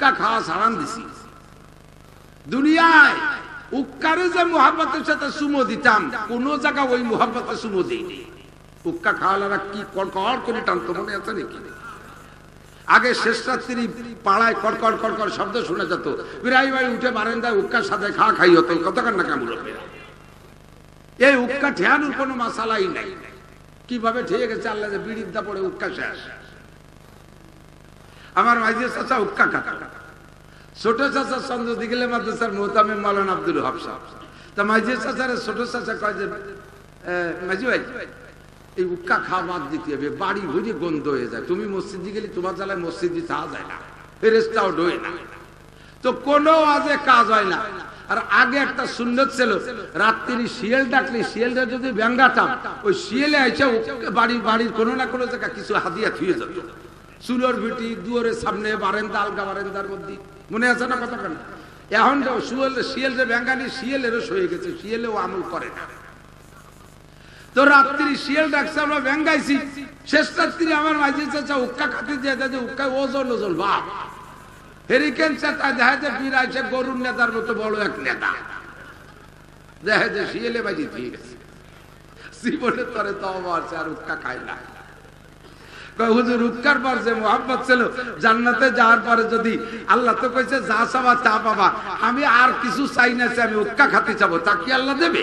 উক্কা খাওয়া ছাড়ান দিছি। দুনিয়ায় উক্কারে যে মোহাব্বতের সাথে সুমো দিতাম, কোন জায়গা ওই মোহাব্বতে সুমো দিইনি। উক্কা খাওয়ালারা কি কড়কড় করে টানতো, মনে আছে নাকি? আগে শেষ রাত্রি পাড়ায় কড়কড় কড়কড় শব্দ শোনা যেত, বিরাই ভাই উঠে বারান্দায় উক্কার সাথে খাই হতো, কতক্ষণ না কেমন। এই উক্কা ঠেয়ানোর কোনো মাসালাই নাই। কিভাবে ঠেয়ে গেছে আল্লাহ, যে বিড়ির দা পড়ে উক্কা শেষ। আমার মাইজের চাচা উক্কা কাকা, ছোট চাচা চন্দ্রদি গেলে মাদ্রাসার মোহতামিম মাওলানা আব্দুল ওহাব সাহেব। তা মাইজের চাচার ছোট চাচা কয় যে মাইজি ভাই এই উক্কা খাওয়া বাদ দিতে হবে, বাড়ি ভরে গন্ধ হয়ে যায়। তুমি মসজিদে গেলে তোমার জ্বালায় মসজিদে যাওয়া যায় না, ফেরেশতাও ঢোয় না, তো কোনো আজে কাজ হয় না। আর আগে একটা সুন্নত ছিল, রাত্রি শিয়াল ডাকলে শিয়ালটা যদি ব্যাঙ্গাতাম, ওই শিয়ালে এসে বাড়ির কোনো না কোনো জায়গা কিছু হাতিয়া থুয়ে যেত, চুলোর ভিটি, দুয়ারের সামনে, বারান্দা, আলগা বারান্দার মধ্যে। মনে আছে না কথা? কেন এখন শিয়ালরে ব্যাঙ্গানি শিয়ালেরও সয়ে গেছে, শিয়ালেও আমল করে না। তো রাত্রি শিয়াল ডাকছে, আমরা ব্যাঙ্গাইছি। শেষ রাত্রি আমার মাঝে চাচা উক্কা খাতে যে উক্কা ওজন ওজন বাপ হেরিকেন চাচা দেখা যায় বিরাইছে গরুর নেতার মতো বড় এক নেতা, দেখা যায় শিয়ালে বাজি দিয়ে গেছে। জীবনে তরে তওবা আছে, আর উক্কা খায় না। হুজুর উক্কার পর যে মোহাব্বত ছিল, জান্নাতে যাওয়ার পরে যদি আল্লাহ তো কইছে যা চাবা তা পাবা, আমি আর কিছু চাই না, আমি উক্কা খাতে চাবো, তা কি আল্লাহ দেবে?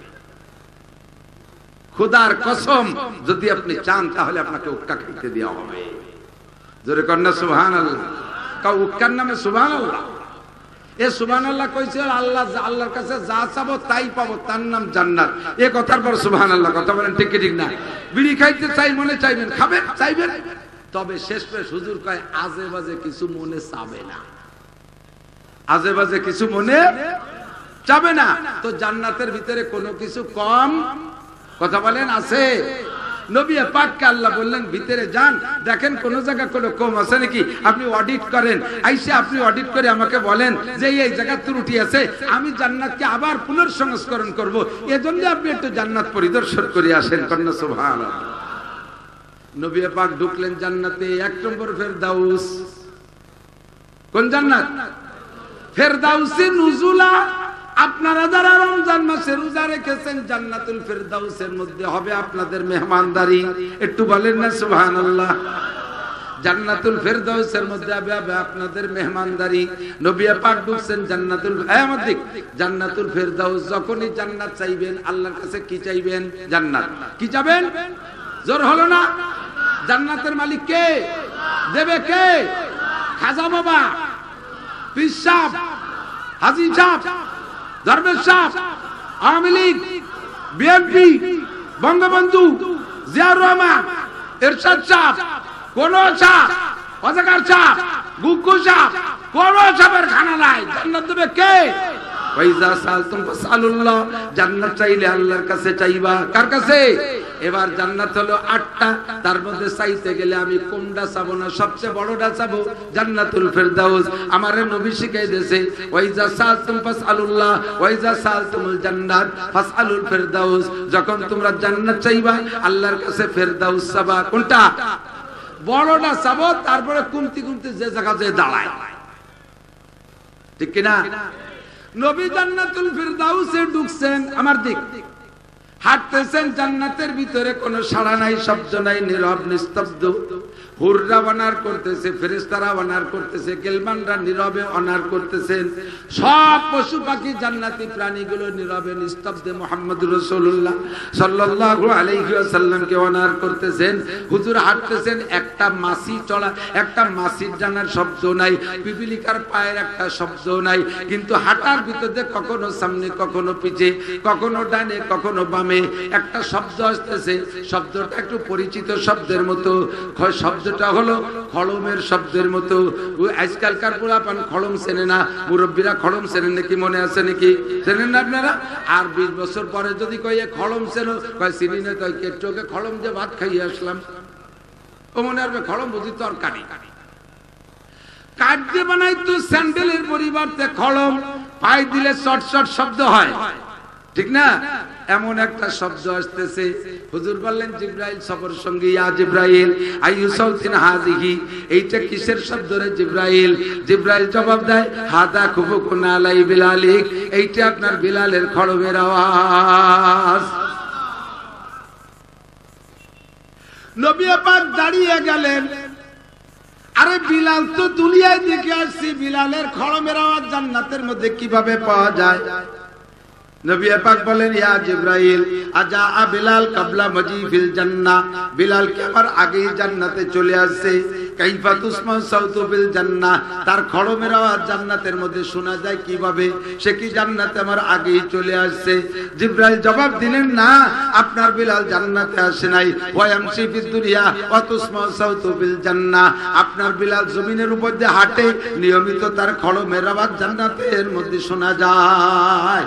খোদার কসম, যদি আপনি চান তাহলে আপনাকে উক্কা খাইতে দেওয়া হবে। জোরে কন্যা সুবহানাল্লাহ। উক্কার নামে সুবহানাল্লাহ। এ সুবহানাল্লাহ কইছে আল্লাহ, আল্লাহর কাছে যা চাবো তাই পাবো, তার নাম জান্নাত। এ কথার পর সুবহানাল্লাহ। কথা বলেন ঠিক কি ঠিক না? বিড়ি খাইতে চাই মনে চাইবেন, খাবেন চাইবেন, তবে শেষ পে হুজুর কয় আজে বাজে কিছু মনে চাবে না, আজে বাজে কিছু মনে চাবে না। তো জান্নাতের ভিতরে কোনো কিছু কম, কথা বলেন, আছে? নবী পাককে আল্লাহ বললেন ভিতরে যান, দেখেন কোন জায়গা কোনো কম আছে নাকি। আপনি অডিট করেন, আইসা আপনি অডিট করে আমাকে বলেন যে এই জায়গা ত্রুটি আছে, আমি জান্নাতকে আবার পুনর্সংস্করণ করব। এজন্য আপনি একটু জান্নাত পরিদর্শন করে আসেন। কন্যা সুবহানাল্লাহ। নবী পাক ঢুকলেন জান্নাতে, 1 নম্বর ফেরদাউস। কোন জান্নাত? ফেরদাউসে নুজুলা। আপনারা যারা রমজান মাসে রোজা রেখেছেন, জান্নাতুল ফেরদাউসের মধ্যে হবে আপনাদের মেহমানদারি। একটু বলেন না সুবহানাল্লাহ। জান্নাতুল ফেরদাউসের মধ্যে হবে আপনাদের মেহমানদারি। নবী পাক ঢুকছেন জান্নাতুল জান্নাতুল ফেরদাউস। যখনই জান্নাত চাইবেন আল্লাহর কাছে কি চাইবেন? জান্নাত। কি চাইবেন? জোর হলো না? জান্নাতের মালিক কে? দেবে কে? খাজা বাবা, পীর সাহেব, হাজী সাহেব, দরবেশ সাহেব, আওয়ামী লীগ, বিএনপি, বঙ্গবন্ধু, জিয়াউর রহমান, এরশাদ সাহেব, কোন সাহেব, অজাগার সাহেব, গুগ্গু সাহেব, কোন সাহেবের খানা নাই। জান্নাত দেবে কে? ওয়াইজা সালতুম ফাসালুল্লাহ। জান্নাত চাইলে আল্লাহর কাছে চাইবা। কার কাছে? এবার জান্নাত হলো 8টা, তার মধ্যে চাইতে গেলে আমি কোনটা চাবো না, সবচেয়ে বড়টা চাবো, জান্নাতুল ফেরদাউস। আমারে নবী শিখাই দিয়েছে ওয়াইজা সালতুম ফাসালুল্লাহ ওয়াইজা সালতুমুল জান্নাত ফাসালুল ফেরদাউস। যখন তোমরা জান্নাত চাইবা আল্লাহর কাছে ফেরদাউস চাবা। কোনটা? বড়টা চাবো, তারপরে কুমতি কুমতি যে জায়গায় দাঁড়ায়, ঠিক কিনা? নবী জান্নাতুল ফেরদাউসে ঢুকছেন, আমার দিক হাঁটতেছেন, জান্নাতের ভিতরে কোনো সাড়া নাই, শব্দ নাই, নীরব নিস্তব্ধ। হুররা অনার করতেছে, ফেরেশতারা অনার করতেছে, গেলমানরা নীরবে অনার করতেছেন। সব পশু পাখি জান্নাতি প্রাণীগুলো নীরবে নিস্তব্ধে মুহাম্মদুর রাসূলুল্লাহ সাল্লাল্লাহু আলাইহি ওয়াসাল্লামকে অনার করতেছেন। হুজুর হাঁটতেছেন, একটা মাছি চড়া, একটা মাছির ডানার শব্দ নাই, পিপিলিকার পায়ের একটা শব্দ নাই, কিন্তু হাঁটার ভিতরে কখনো সামনে, কখনো পিছে, কখনো ডানে, কখনো বামে একটা শব্দ আসতেছে। শব্দটা একটু পরিচিত শব্দের মতো, শব্দটা হলো খড়মের শব্দের মতো। আজকালকার পোলাপান খড়ম চেনে না, মুরব্বীরা খড়ম চেনেন নাকি? মনে আছে নাকি? চেনেন না আপনারা? আর 20 বছর পরে যদি কয়ে খড়ম চেনো, কয় চিনি না, কয় কেট্টোকে খড়ম যে ভাত খাইয়ে আসলাম, ও মনে হবে খড়ম বুঝি তরকারি। কাঠ দিয়ে বানাই তো স্যান্ডেলের পরিবর্তে খড়ম, পায়ে দিলে চট চট শব্দ হয়, ঠিক না? এমন একটা শব্দ আসতেছে। হুজুর বললেন জিব্রাইল সফর সঙ্গী, ইয়া জিব্রাইল আইয়ু সাউতিন হাযিহি, এইটা কিসের শব্দ রে জিব্রাইল? জিব্রাইল জবাব দেয়, হাদা খুফুকুন আলাই বিলালিক, এইটা আপনার বিলালের খড়মের আওয়াজ। নবী পাক দাঁড়িয়ে গেলেন, আরে বিলাল তো দুনিয়ায় দেখে আসছি, বিলালের খড়মের আওয়াজ জান্নাতের মধ্যে কিভাবে পাওয়া যায়? নবী পাক বলেন, ইয়া জিব্রাইল আজা বিলাল কাবলা মাজিফিল জান্নাহ, বিলাল কি আমার আগেই জান্নাতে চলে আসছে? কাইফা তুসমা সাউতু ফিল জান্নাহ, তার খড়মের আওয়াজ জান্নাতের মধ্যে শোনা যায় কিভাবে? সে কি জান্নাতে আমার আগেই চলে আসছে? জিব্রাইল জবাব দিলেন, না, আপনার বিলাল জান্নাতে আসে নাই। ওয়ায়ামশি ফিদ দুনিয়া ওয়া তুসমা সাউতু ফিল জান্নাহ, আপনার বিলাল জমিনের উপর দিয়ে হাঁটে, নিয়মিত তার খড়মের আওয়াজ জান্নাতের মধ্যে শোনা যায়।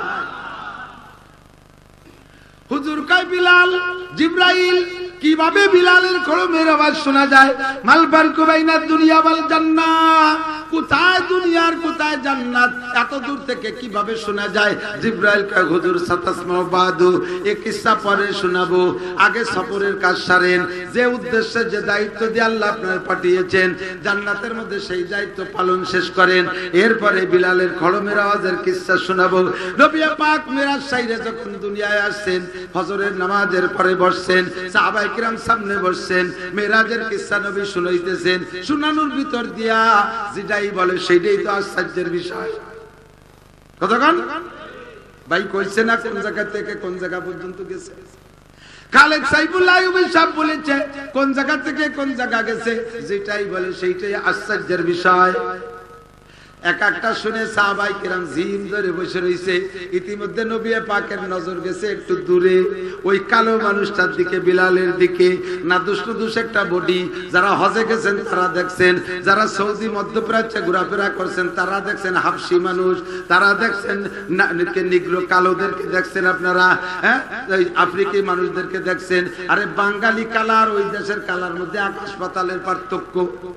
হুজুর কয়, বিলাল জিব্রাইল কিভাবে বিলালের খড়মের আওয়াজ শোনা যায়? মাল ফারকু বাইনা দুনিয়া ওয়াল জান্নাহ, কোথায় দুনিয়ার কোথায় জান্নাত, এত দূর থেকে কিভাবে শোনা যায়? জিব্রাইল কয়, হুজুর সাতাসমাউ বাদু, এই কিসসা পরে শোনাবো, আগে সফরের কাজ সারেন, যে উদ্দেশ্যে যে দায়িত্ব দিয়ে আল্লাহ আপনার পাঠিয়েছেন জান্নাতের মধ্যে, সেই দায়িত্ব পালন শেষ করেন, এরপরে বিলালের খড়মের আওয়াজের কিসসা শোনাবো। নবী পাক মিরাজ সাইরে যখন দুনিয়ায় আসছেন, ফজরের নামাজের পরে বসছেন, সাহাবায়ে কিরাম সামনে বসছেন, মিরাজের কিসসা নবী শুনাইতেছেন, শুনানোর ভিতর দিয়া যেটাই বলে সেটাই তো আশ্চর্যের বিষয়। কতক্ষণ ভাই কইছে না কোন জায়গা থেকে কোন জায়গা পর্যন্ত গেছে? খালেদ সাইফুল্লাহ আইয়ুবী সাহেব বলেছে কোন জায়গা থেকে কোন জায়গা গেছে, যেটাই বলে সেইটাই আশ্চর্যের বিষয়। এক একটা শুনে সাহাবায়ে কিরাম জিম ধরে বসে রইছে। ইতিমধ্যে নবী পাকের নজর গেছে একটু দূরে, ওই কালো মানুষটার দিকে, বিলালের দিকে। না দুষ্ট একটা বডি, যারা হজে গেছেন তারা দেখছেন, যারা সৌদি মধ্যপ্রাচ্যে ঘোরাফেরা করছেন তারা দেখছেন হাবশি মানুষ, তারা দেখছেন নিগ্রো কালোদেরকে দেখছেন আপনারা, হ্যাঁ আফ্রিকি মানুষদেরকে দেখছেন। আরে বাঙালি কালার ওই দেশের কালার মধ্যে আকাশ পাতালের পার্থক্য।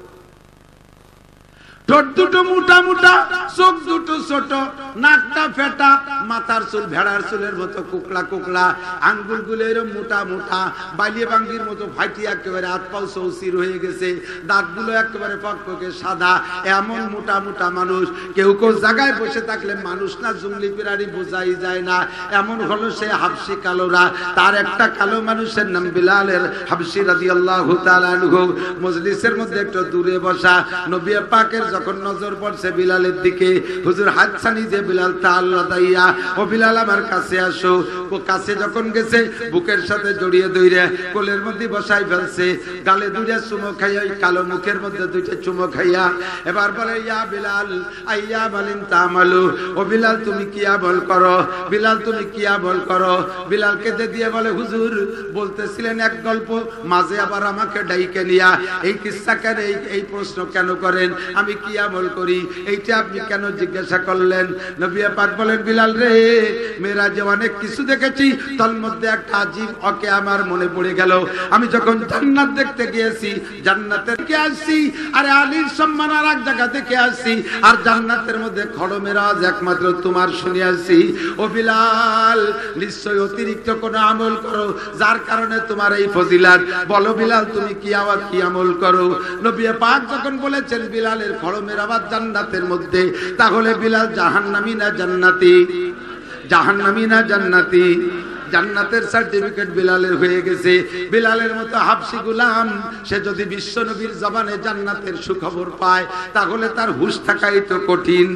ঠোঁট দুটো মোটা মোটা, চোখ দুটো ছোট, নাকটা ফেটা, মাথার চুল ভেড়ার চুলের মতো কুকলা কুকলা, আঙ্গুলগুলো এরকম মোটা মোটা, বালিয়ে বাঙ্গির মতো ফাটিয়ে একেবারে হাত পাও চৌচির হয়ে গেছে, দাঁতগুলো একেবারে ফকফকে সাদা, এমন মোটা মোটা মানুষ। কেউ কেউ জায়গায় বসে থাকলে মানুষ না জঙ্গলি প্রাণী বোঝাই যায় না, এমন হলো সে হাবশি কালোরা। তার একটা কালো মানুষের নাম বিলালের হাবশি রাদিয়াল্লাহু তাআলা আনহু। মজলিসের মধ্যে একটু দূরে বসা, নবী পাকের যখন নজর পড়ছে বিলালের দিকে, হুজুর হাতছানি যে বিলাল তাআলা দাইয়া, ও বিলাল আমার কাছে আসো। ও কাছে যখন গেছে, বুকের সাথে জড়িয়ে ধরে কোলের মধ্যে বসাই ফেলছে, গালে দুইটা চুমো খাইয়া, কালো মুখের মধ্যে দুইটা চুমো খাইয়া এবার বলে, ইয়া বিলাল আইয়া বলেন তামালু, ও বিলাল তুমি কি আমল করো, বিলাল তুমি কি আমল করো? বিলাল কেঁদে দিয়ে বলে, হুজুর বলতেছিলেন এক গল্প, মাঝে আবার আমাকে ডাইকে নিয়া এই কিসসা কেন, এই প্রশ্ন কেন করেন, আমি কি আমল করি, এইটা আপনি কেন জিজ্ঞাসা করলেন? নবী পাক বলেন, বিলাল রে, মেরাজে অনেক কিছু দেখেছি, তার মধ্যে একটা আজীব ওকে আমার মনে পড়ে গেল। আমি যখন জান্নাত দেখতে গিয়েছি, জান্নাতের কে আসছি, আরে আলীর সম্মান আর এক জায়গা থেকে আসছি, আর জান্নাতের মধ্যে খড়মের আওয়াজ একমাত্র তোমার শুনে আসছি। ও বিলাল, নিশ্চয় অতিরিক্ত কোনো আমল করো যার কারণে তোমার এই ফজিলাত, বলো বিলাল তুমি কি আমল করো? নবী পাক যখন বলেছেন বিলালের খড়মের আওয়াজ জান্নাতের মধ্যে, তাহলে বিলাল জাহান্নামী না জান্নাতি? জাহান্নামী না জান্নাতি? জান্নাতের সার্টিফিকেট বিলালের হয়ে গেছে। বিলালের মতো হাবশি গোলাম সে যদি বিশ্ব নবীর জবানে জান্নাতের সুখবর পায়, তাহলে তার হুঁশ থাকাই তো কঠিন,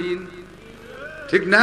ঠিক না?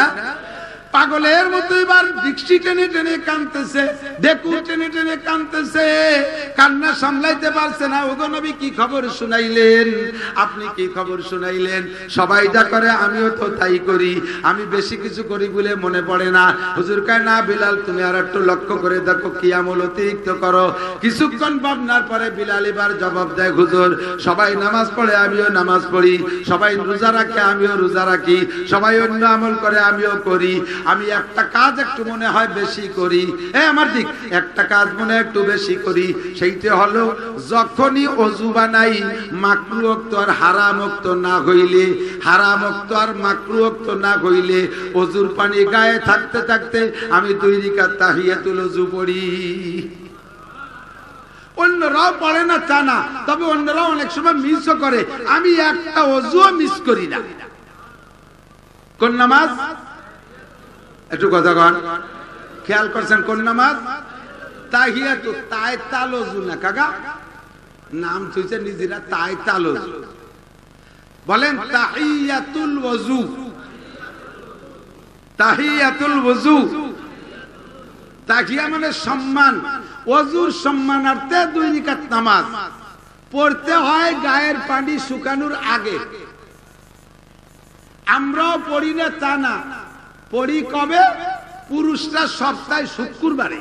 পাগলের মতো এবার ডিক্সি টেনে টেনে কাঁদতেছে, ডেকু টেনে টেনে কাঁদতেছে, কান্না সামলাইতে পারছে না। ওগো নবী কি খবর শুনাইলেন, আপনি কি খবর শুনাইলেন? সবাই যা করে আমিও তো তাই করি, আমি বেশি কিছু করি বলে মনে পড়ে না। হুজুর কয়, না বিলাল তুমি আর একটু লক্ষ্য করে দেখো, কি আমল অতিরিক্ত করো। কিছুক্ষণ ভাবনার পরে বিলাল এবার জবাব দেয়, হুজুর সবাই নামাজ পড়ে আমিও নামাজ পড়ি, সবাই রোজা রাখে আমিও রোজা রাখি, সবাই অন্য আমল করে আমিও করি, আমি একটা কাজ একটু মনে হয় বেশি করি, আমার দিক একটা কাজ মনে একটু বেশি করি, সেইটা হলো যখনই ওযু বানাই মাকরুহ ওয়াক্ত আর হারাম ওয়াক্ত না হইলে, হারাম ওয়াক্ত আর মাকরুহ ওয়াক্ত না হইলে ওযুর পানি গায়ে থাকতে থাকতে আমি 2 রাকাত তাহিয়াতুল ওযু পড়ি। অন্যরাও পড়ে না তা না, তবে অন্যরাও অনেক সময় মিসও করে, আমি একটা ওযুও মিস করি না। কোন নামাজ? একটু কথা কন, খেয়াল করছেন কোন নামাজ? তাহিয়াতু, তাইতাল ওযু না কাকা, নাম থইছে নিজেরা তাইতাল ওযু। বলেন তাহিয়াতুল ওযু, তাহিয়াতুল ওযু। তাহিয়া মানে সম্মান, ওযুর সম্মানার্থে 2 রাকাত নামাজ পড়তে হয় গায়ের পানি শুকানোর আগে। আমরাও পড়ি না তা না, পড়ি কবে? পুরুষরা সপ্তাহে শুক্রবারে।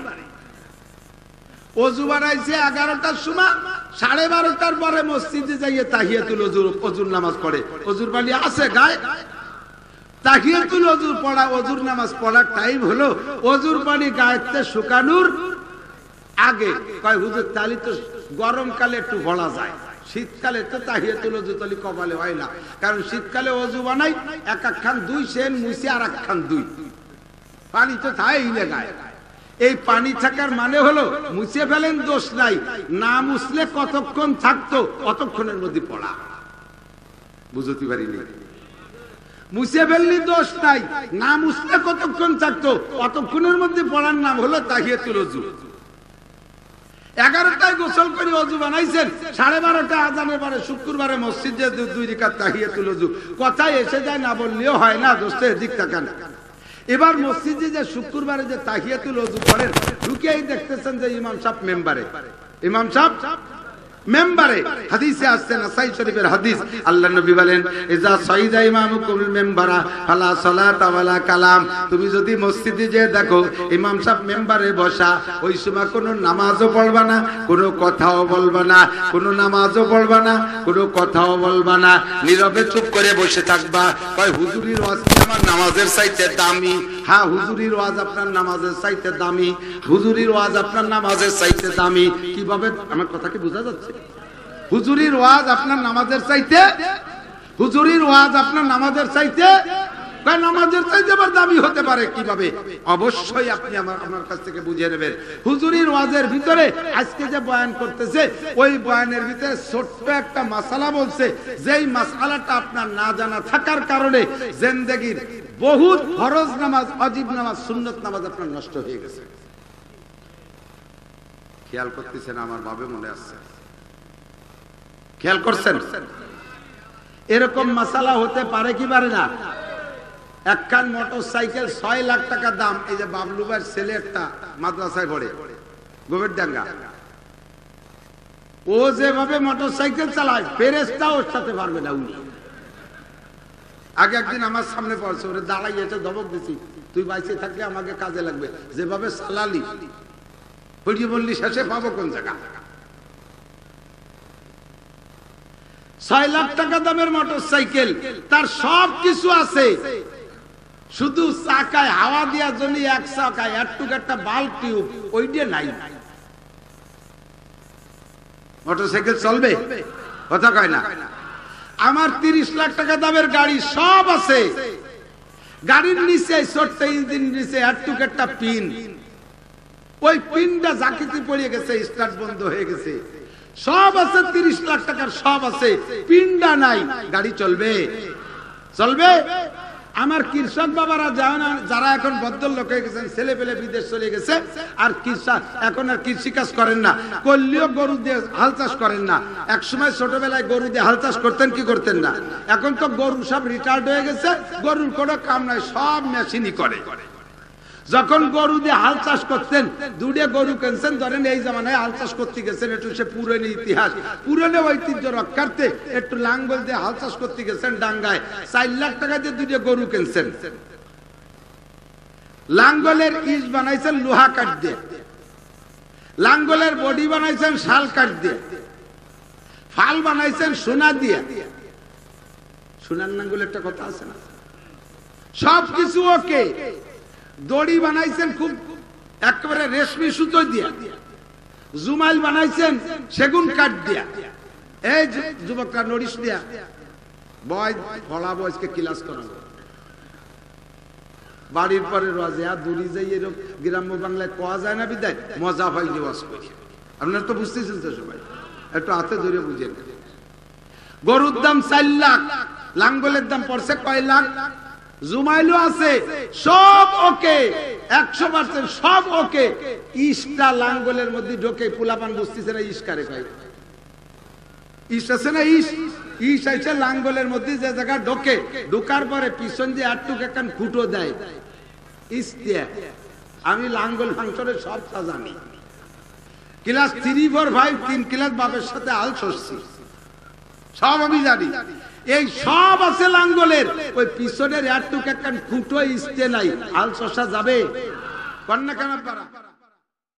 ওযু বানাইছে 11টার সময়, 12:30টার পরে মসজিদে যাইয়ে তাহিয়াতুল ওযুর নামাজ পড়ে। ওযুর পানি আছে গায়ে, তাহিয়াতুল ওযু পড়া, ওযুর নামাজ পড়ার টাইম হলো ওযুর পানি গায়েতে শুকানোর আগে। কয় হুজুর তালি তো গরমকালে একটু পড়া যায়, শীতকালে তো তাহিয়াতুল ওযু তালি কপালে হয় না, কারণ শীতকালে ওযু বানাই এক খান 2 সেন মুছে আর এক খান 2, পানি তো থাকেই না গায়ে। এই পানি থাকার মানে হলো মুছে ফেলেন দোষ নাই, না মুছলে কতক্ষণ থাকতো অতক্ষণের মধ্যে পড়া। বুঝতে পারিনি? মুছে ফেললি দোষ নাই, না মুছলে কতক্ষণ থাকতো অতক্ষণের মধ্যে পড়ার নাম হলো তাহিয়াতুল ওযু। 11টায় গোসল করে ওযু বানাইছেন, 12:30 আযানের পরে শুক্রবারে মসজিদে 2 রাকাত তাহিয়াতুল ওযু। কথায় এসে যায় না বললেও হয় না, দোস্তে দিক তাকান। এবার মসজিদে যে শুক্রবারে যে তাহিয়াতুল ওযু পড়েন, ঢুকেই দেখতেছেন যে ইমাম সাহেব মেম্বারে, ইমাম সাহেব মেম্বারে। হাদিসে আসছে নাসাই শরীফের হাদিস, আল্লাহর নবী বলেন ইজা সাইদা ইমামুকুল মেম্বারা ফালা সালাতা ওয়ালা কালাম। তুমি যদি মসজিদে যে দেখো ইমাম সাহেব মেম্বারে বসা, ওই সময় কোনো নামাজও পড়বা না, কোনো কথাও বলবা না, কোনো নামাজও পড়বা না, কোনো কথাও বলবা না, নীরবে চুপ করে বসে থাকবা। কয় হুজুরির ওয়াজ আমার নামাজের চাইতে দামি। হ্যাঁ, হুজুরির ওয়াজ আপনার নামাজের চাইতে দামি, হুজুরির ওয়াজ আপনার নামাজের চাইতে দামি। কিভাবে? আমার কথা কি বোঝা যাচ্ছে? হুজুরির ওয়াজ আপনার নামাজের চাইতে, হুজুরির ওয়াজ আপনার নামাজের চাইতে, নামাজের চাইতে আবার দামি হতে পারে কিভাবে? অবশ্যই আপনি আমার কাছ থেকে বুঝে নেবেন। হুজুরির ওয়াজের ভিতরে আজকে যে বয়ান করতেছে, ওই বয়ানের ভিতরে ছোট্ট একটা মাসালা বলছে, যেই মাসালাটা আপনার না জানা থাকার কারণে জিন্দেগির বহুত ফরজ নামাজ, ওয়াজিব নামাজ, সুন্নত নামাজ আপনার নষ্ট হয়ে গেছে। খেয়াল করতেছেন? আমার ভাবে মনে আছে, খেয়াল করছেন? এরকম মাসালা হতে পারে কি পারে না? একখান মোটরসাইকেল 6 লাখ টাকা দাম। এই যে বাবলু ভাইয়ের ছেলে একটা মাদ্রাসায় পড়ে, গোবরডাঙ্গা, ও যেভাবে মোটরসাইকেল চালায় ফেরেশতা ওর সাথে পারবে না। উনি আগে একদিন আমার সামনে পড়ছে, ওরে দাঁড়াই এসে ধমক দিছি, তুই বাইসে থাকলে আমাকে কাজে লাগবে, যেভাবে চালালি বলি বললি শেষে পাবো কোন জায়গা? 6 লাখ টাকা দামের মোটরসাইকেল, তার সব কিছু আছে, শুধু চাকায় হাওয়া দেওয়ার জন্য এক চাকায় একটুক একটা বাল্ব টিউব ওইটা নাই। মোটরসাইকেল চলবে? কথা কয় না। আমার 30 লাখ টাকা দামের গাড়ি, সব আছে, গাড়ির নিচে ছোট্ট ইঞ্জিন নিচে একটুক একটা পিন, ওই পিনটা জাকিতে পড়ে গেছে, স্টার্ট বন্ধ হয়ে গেছে, সব আছে, 30 লাখ টাকার সব আছে, পিনটা নাই, গাড়ি চলবে? চলবে? আমার কৃষক বাবারা যারা এখন ভদ্রলোক হয়ে গেছেন, ছেলে পেলে বিদেশ চলে গেছে, আর এখন আর কৃষি কাজ করেন না, করলেও গরু দিয়ে হাল চাষ করেন না। এক সময় ছোটবেলায় গরু দিয়ে হাল চাষ করতেন কি করতেন না? এখন তো গরু সব রিটায়ার্ড হয়ে গেছে, গরুর কোনো কাম নাই, সব মেশিনই করে। যখন গরু দিয়ে হাল চাষ করতেন, 2টা গরু কিনছেন, ধরেন এই জামানায় হাল চাষ করতে গেছেন, একটু সে পুরনো ইতিহাস, পুরনো ঐতিহ্য রক্ষার্থে একটু লাঙ্গল দিয়ে হাল চাষ করতে গেছেন ডাঙ্গায়, 4 লাখ টাকা দিয়ে 2টা গরু কিনছেন। লাঙ্গলের ইট বানাইছেন লোহা কাঠ দিয়ে, লাঙ্গলের বডি বানাইছেন শাল কাঠ দিয়ে, ফাল বানাইছেন সোনা দিয়ে। সোনার নাঙ্গল একটা কথা আছে না? সবকিছু ওকে, দড়ি বানাইছেন খুব একেবারে রেশমি সুতো দিয়া, জুমাইল বানাইছেন সেগুন কাঠ দিয়া। এই যুবকরা নড়িস দিয়া বয় ফলা বয়সকে ক্লাস করাবো, বাড়ির পরে রাজা দূরি যাই এরকম গ্রাম্য বাংলায় কোয়া যায় না বিদায় মজা পাই ওয়াজ করি। আপনারা তো বুঝতেছেন তো সবাই, একটু হাতে ধরে বুঝেন। গরুর দাম 4 লাখ, লাঙ্গলের দাম পড়ছে কয় লাখ, জুমাইলও আছে, সব ওকে 100% সব ওকে। ইশটা লাঙ্গলের মধ্যে ঢোকে, পোলাপান বুঝতেছে না ইশ কারে কয়, ইশ আছে না ইশ, ইশ আছে লাঙ্গলের মধ্যে যে জায়গা ঢোকে, ঢোকার পরে পিছন দিয়ে আটটুক একখান খুঁটো দেয় ইশ দিয়ে। আমি লাঙ্গল ফাংশনের সব জানি, ক্লাস 3, 4, 5 3 ক্লাস বাপের সাথে আল সরছি, সব আমি জানি। এই সব আছে লাঙ্গলের, ওই পিছনের আটটুক একখান খুঁটো ইস্তে নাই, আল সরসা যাবে কন্যা কেন পারা।